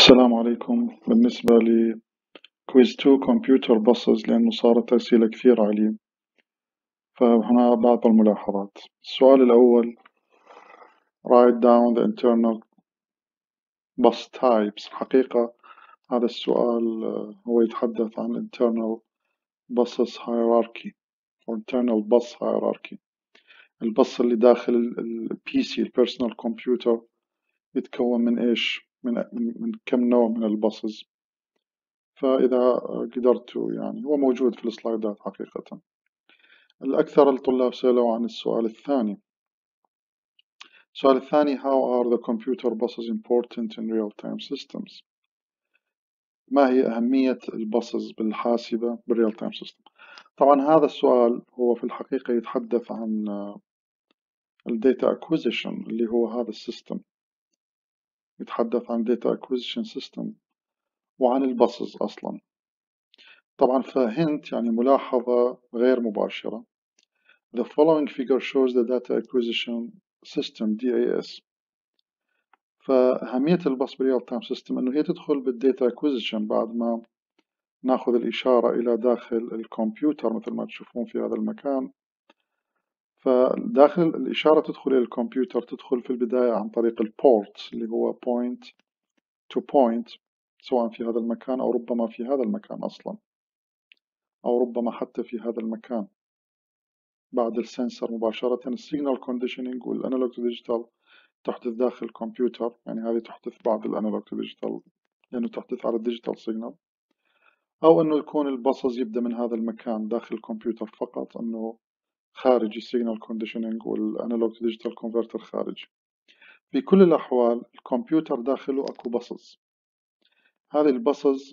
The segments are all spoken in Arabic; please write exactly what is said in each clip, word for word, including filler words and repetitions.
السلام عليكم. بالنسبة لكويز تو كمبيوتر باسز، لأنه صارت أسئلة كثير عليه، فهنا بعض الملاحظات. السؤال الأول: write down the internal bus types. حقيقة هذا السؤال هو يتحدث عن internal buses hierarchy أو internal bus hierarchy. البص اللي داخل البي سي البيرسونال كمبيوتر يتكون من إيش؟ من, من, من كم نوع من البصز؟ فإذا قدرتوا، يعني هو موجود في السلايدات حقيقة. الأكثر الطلاب سألوا عن السؤال الثاني. السؤال الثاني: How are the computer buses important in real-time systems؟ ما هي أهمية البصز بالحاسبة بالريال تايم سيستم؟ طبعا هذا السؤال هو في الحقيقة يتحدث عن الداتا acquisition اللي هو هذا السيستم، يتحدث عن data acquisition system وعن البصز أصلا. طبعا فهنت يعني ملاحظة غير مباشرة: The following figure shows the data acquisition system دي إيه إس. فأهمية البص بالريال تايم سيستم إنه هي تدخل بالداتا acquisition بعد ما ناخذ الإشارة إلى داخل الكمبيوتر مثل ما تشوفون في هذا المكان. فداخل الإشارة تدخل إلى الكمبيوتر، تدخل في البداية عن طريق البورت اللي هو point to point، سواء في هذا المكان أو ربما في هذا المكان أصلا، أو ربما حتى في هذا المكان بعد السنسر مباشرة. السيجنال كونديشنينج والأنالوج تو ديجيتال تحدث داخل الكمبيوتر، يعني هذه تحدث بعد الأنالوج تو ديجيتال لأنه تحدث على الديجيتال سيجنال، أو أنه يكون البصز يبدأ من هذا المكان داخل الكمبيوتر فقط، أنه خارجي سيجنال كونديشنينج والأنالوج تو ديجيتال كونفرتر خارجي. في كل الأحوال الكمبيوتر داخله أكو بصز، هذه البصز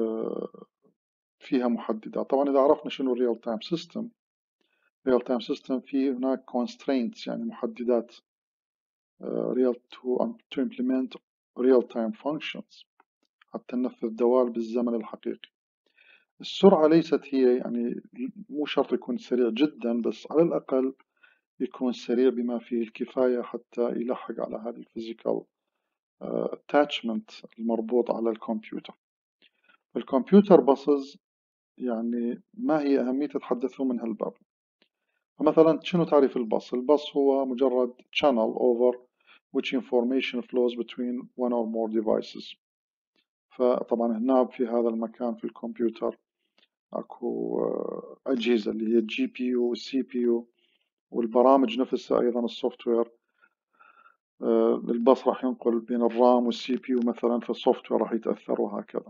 فيها محددات. طبعا إذا عرفنا شنو الريال تايم سيستم، ريال تايم سيستم في هناك constraints يعني محددات uh, real to, um, to implement real time functions حتى ننفذ دوال بالزمن الحقيقي. السرعة ليست هي، يعني مو شرط يكون سريع جدا، بس على الأقل يكون سريع بما فيه الكفاية حتى يلحق على هذه الفيزيكال attachment المربوط على الكمبيوتر. الكمبيوتر باسز يعني ما هي أهمية تتحدثوا من هالباب؟ فمثلا شنو تعريف الباص؟ الباص هو مجرد channel over which information flows between one or more devices. فطبعا هنا في هذا المكان في الكمبيوتر اكو أجهزة اللي هي الجي بي يو والسي بي يو والبرامج نفسها أيضا السوفت وير. الباص راح ينقل بين الرام والسي بي يو مثلا، فالسوفت وير راح يتأثر وهكذا.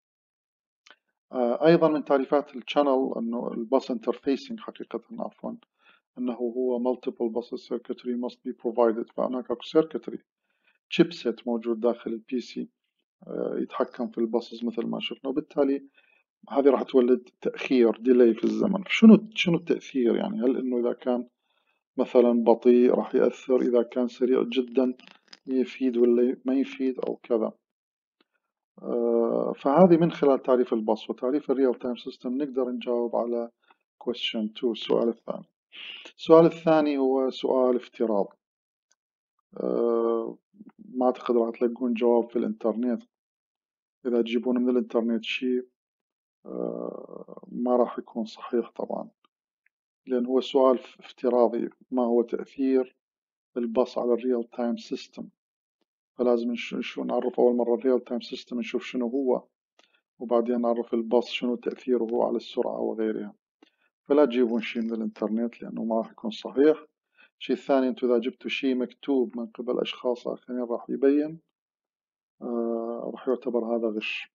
أيضا من تعريفات الشانل أنه الباص انترفيسنج حقيقة عفوا أنه هو multiple bus circuitry must be provided. فهناك أكو circuitry chipset موجود داخل البي سي يتحكم في الباصز مثل ما شفنا، وبالتالي هذه راح تولد تأخير ديلي في الزمن. شنو شنو التأثير؟ يعني هل إنه إذا كان مثلا بطيء راح يأثر، إذا كان سريع جدا يفيد ولا ما يفيد أو كذا. فهذه من خلال تعريف الباص وتعريف الريال تايم سيستم نقدر نجاوب على question two السؤال الثاني. السؤال الثاني هو سؤال افتراض، أه ما أعتقد راح تلاقون جواب في الإنترنت. إذا تجيبون من الإنترنت شيء أه ما راح يكون صحيح طبعا، لأن هو سؤال افتراضي: ما هو تأثير الباص على الريال تايم سيستم؟ فلازم نشوف نعرف أول مرة الريال تايم سيستم، نشوف شنو هو، وبعدين نعرف الباص شنو تأثيره على السرعة وغيرها. فلا تجيبون شيء من الإنترنت لأنه ما راح يكون صحيح. الشيء الثاني، أنتوا إذا جبتوا شيء مكتوب من قبل أشخاص آخرين راح يبين آه راح يعتبر هذا غش.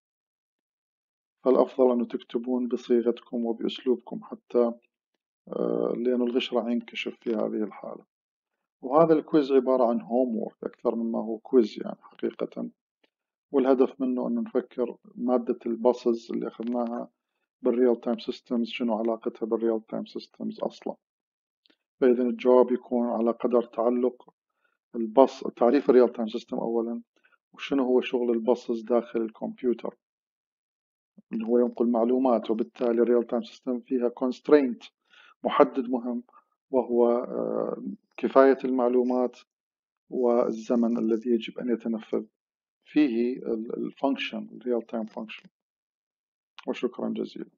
فالأفضل أنه تكتبون بصيغتكم وبأسلوبكم حتى آه لأن الغش راح ينكشف في هذه الحالة. وهذا الكويز عبارة عن هوم وورك أكثر مما هو كويز يعني حقيقة، والهدف منه أنه نفكر مادة الباسز اللي أخذناها بالريال تايم سيستمز شنو علاقتها بالريال تايم سيستمز أصلا. فإذا الجواب يكون على قدر تعلق الباص، تعريف الريال تايم سيستم أولا، وشنو هو شغل الباصز داخل الكمبيوتر اللي هو ينقل معلومات، وبالتالي الريال تايم سيستم فيها constraint محدد مهم، وهو كفاية المعلومات والزمن الذي يجب أن يتنفذ فيه الفانكشن الريال تايم فانكشن. وشكرا جزيلا.